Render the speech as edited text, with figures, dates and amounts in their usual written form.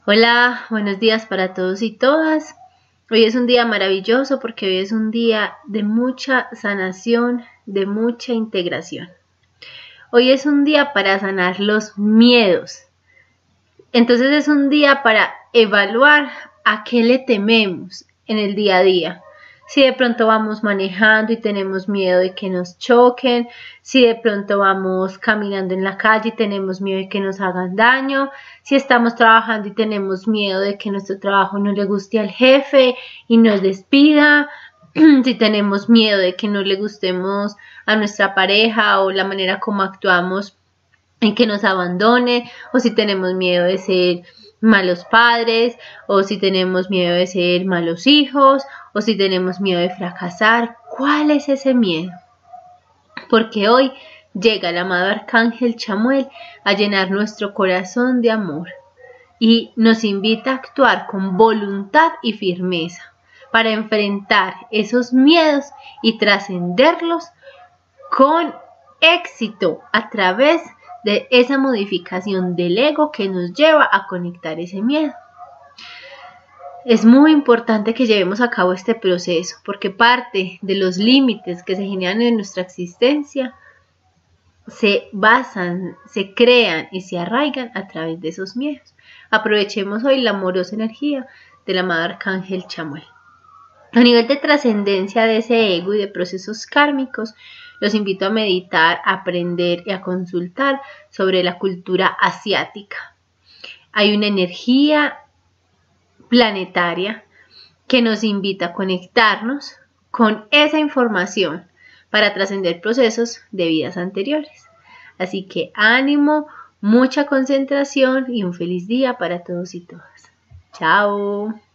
Hola, buenos días para todos y todas. Hoy es un día maravilloso porque hoy es un día de mucha sanación, de mucha integración. Hoy es un día para sanar los miedos. Entonces es un día para evaluar a qué le tememos en el día a día. Si de pronto vamos manejando y tenemos miedo de que nos choquen, si de pronto vamos caminando en la calle y tenemos miedo de que nos hagan daño, si estamos trabajando y tenemos miedo de que nuestro trabajo no le guste al jefe y nos despida, si tenemos miedo de que no le gustemos a nuestra pareja o la manera como actuamos en que nos abandone, o si tenemos miedo de ser malos padres, o si tenemos miedo de ser malos hijos, o si tenemos miedo de fracasar. ¿Cuál es ese miedo? Porque hoy llega el amado Arcángel Chamuel a llenar nuestro corazón de amor y nos invita a actuar con voluntad y firmeza para enfrentar esos miedos y trascenderlos con éxito a través de esa modificación del ego que nos lleva a conectar ese miedo. Es muy importante que llevemos a cabo este proceso porque parte de los límites que se generan en nuestra existencia se basan, se crean y se arraigan a través de esos miedos. Aprovechemos hoy la amorosa energía del amado Arcángel Chamuel. A nivel de trascendencia de ese ego y de procesos kármicos, los invito a meditar, a aprender y a consultar sobre la cultura asiática. Hay una energía planetaria que nos invita a conectarnos con esa información para trascender procesos de vidas anteriores. Así que ánimo, mucha concentración y un feliz día para todos y todas. Chao.